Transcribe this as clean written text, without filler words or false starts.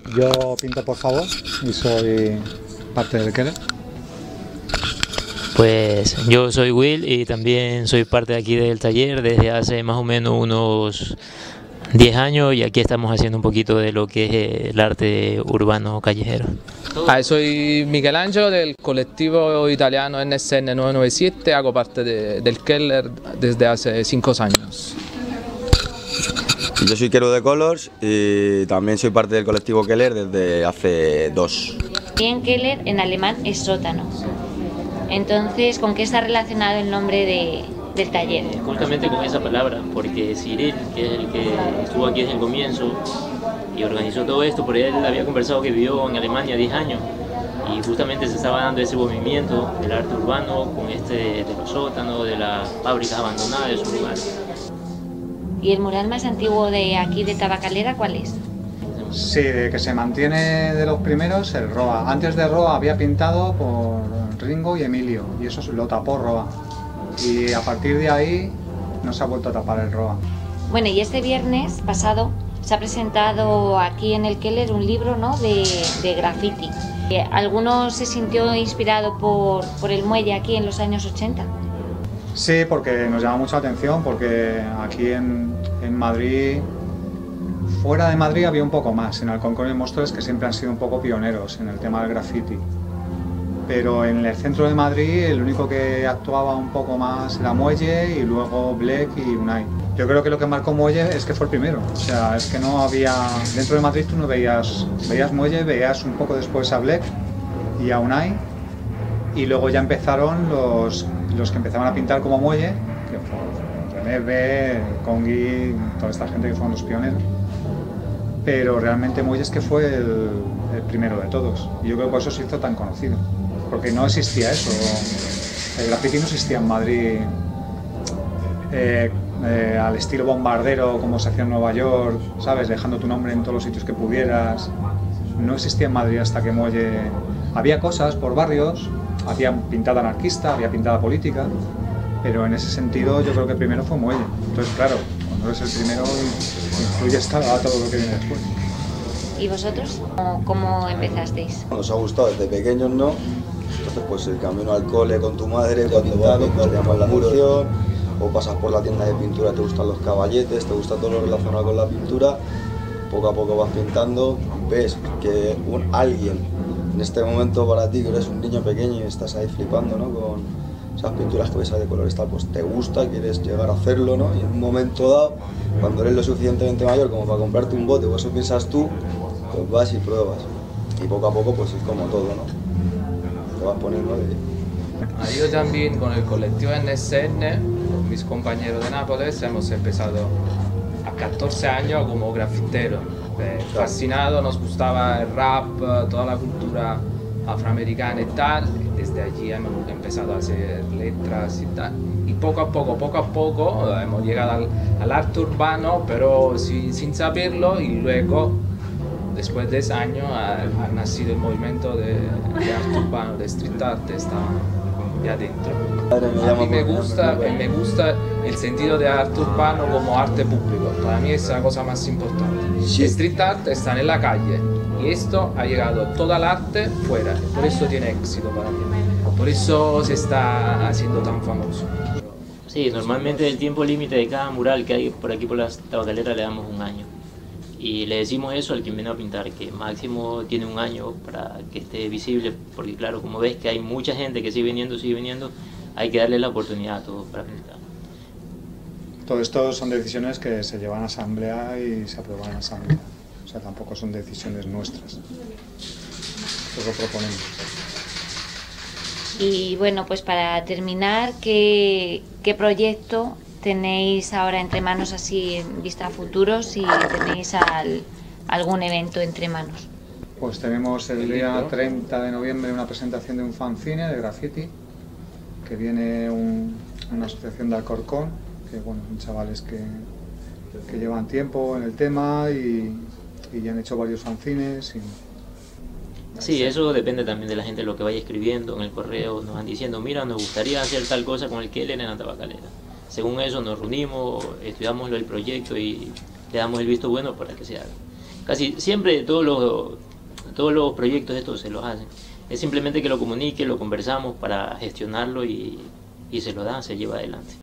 Yo pinto por favor y soy parte del Keller. Pues yo soy Will y también soy parte de aquí del taller desde hace más o menos unos 10 años y aquí estamos haciendo un poquito de lo que es el arte urbano callejero. Soy Miguel Angelo del colectivo italiano NSN 997, hago parte del Keller desde hace 5 años. Yo soy Kero de Colors y también soy parte del colectivo Keller desde hace 2. Bien, Keller en alemán es sótano. Entonces, ¿con qué está relacionado el nombre del taller? Justamente con esa palabra, porque Cyril, que es el que estuvo aquí desde el comienzo y organizó todo esto, por él había conversado que vivió en Alemania 10 años y justamente se estaba dando ese movimiento del arte urbano con de los sótanos, de las fábricas abandonadas de esos lugares. ¿Y el mural más antiguo de aquí de Tabacalera cuál es? Sí, que se mantiene de los primeros el Roa. Antes de Roa había pintado por Ringo y Emilio y eso lo tapó Roa. Y a partir de ahí no se ha vuelto a tapar el Roa. Bueno, y este viernes pasado se ha presentado aquí en el Keller un libro, ¿no?, de graffiti. ¿Alguno se sintió inspirado por el muelle aquí en los años 80? Sí, porque nos llama mucho la atención, porque aquí en Madrid, fuera de Madrid había un poco más, en Alcorcón y Móstoles, que siempre han sido un poco pioneros en el tema del graffiti. Pero en el centro de Madrid el único que actuaba un poco más era Muelle y luego Black y Unai. Yo creo que lo que marcó Muelle es que fue el primero, o sea, es que no había... Dentro de Madrid tú no veías Muelle, veías un poco después a Black y a Unai y luego ya empezaron los que empezaban a pintar como Muelle, que fueron René B, Congi, toda esta gente que fueron los pioneros. Pero realmente Muelle es que fue el primero de todos y yo creo que por eso se hizo tan conocido. Porque no existía eso, el graffiti no existía en Madrid al estilo bombardero como se hacía en Nueva York, ¿sabes? Dejando tu nombre en todos los sitios que pudieras. No existía en Madrid hasta que Muelle... Había cosas por barrios, había pintada anarquista, había pintada política, pero en ese sentido yo creo que primero fue Muelle. Entonces claro, cuando eres el primero influye a todo lo que viene después. ¿Y vosotros? ¿Cómo empezasteis? Nos ha gustado desde pequeños, ¿no? Entonces pues el camino al cole con tu madre, cuando vas pintado, te llama la atención, o pasas por la tienda de pintura, te gustan los caballetes, te gusta todo lo relacionado con la pintura, poco a poco vas pintando, ves que alguien en este momento para ti, que eres un niño pequeño y estás ahí flipando, ¿no?, con esas pinturas que ves ahí de colores tal, pues te gusta, quieres llegar a hacerlo, ¿no? Y en un momento dado, cuando eres lo suficientemente mayor como para comprarte un bote o eso piensas tú, pues vas y pruebas. Y poco a poco pues es como todo, ¿no? Te vas poniendo de... Yo también con el colectivo NSN, con mis compañeros de Nápoles, hemos empezado a 14 años como grafitero. Fascinado, nos gustaba el rap, toda la cultura afroamericana y tal. Desde allí hemos empezado a hacer letras y tal. Y poco a poco hemos llegado al arte urbano, pero sin saberlo, y luego, después de ese año, ha nacido el movimiento de arte urbano, de street art, está ya dentro. A mí me gusta el sentido de arte urbano como arte público, para mí es la cosa más importante. Sí. Street art está en la calle y esto ha llegado toda el arte fuera, por eso tiene éxito para mí, por eso se está haciendo tan famoso. Sí, normalmente el tiempo límite de cada mural que hay por aquí por la Tabacalera le damos 1 año. Y le decimos eso al que viene a pintar, que máximo tiene 1 año para que esté visible, porque claro, como ves que hay mucha gente que sigue viniendo, hay que darle la oportunidad a todos para pintar. Todo esto son decisiones que se llevan a asamblea y se aprueban en asamblea, o sea, tampoco son decisiones nuestras, nosotros proponemos. Y bueno, pues para terminar, ¿qué proyecto tenéis ahora entre manos así en vista a futuro, si tenéis algún evento entre manos? Pues tenemos el día 30 de noviembre una presentación de un fanzine de graffiti, que viene una asociación de Alcorcón, que bueno, son chavales que llevan tiempo en el tema y ya han hecho varios fanzines. Sí, eso depende también de la gente, lo que vaya escribiendo en el correo, nos van diciendo, mira, nos gustaría hacer tal cosa con el Keller en la Tabacalera. Según eso nos reunimos, estudiamos el proyecto y le damos el visto bueno para que se haga. Casi siempre todos los proyectos estos se los hacen. Es simplemente que lo comunique, lo conversamos para gestionarlo y se lo dan, se lleva adelante.